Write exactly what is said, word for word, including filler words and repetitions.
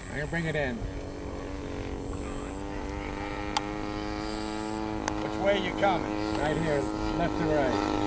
I'm gonna bring it in. Which way you coming? Right here, left to right.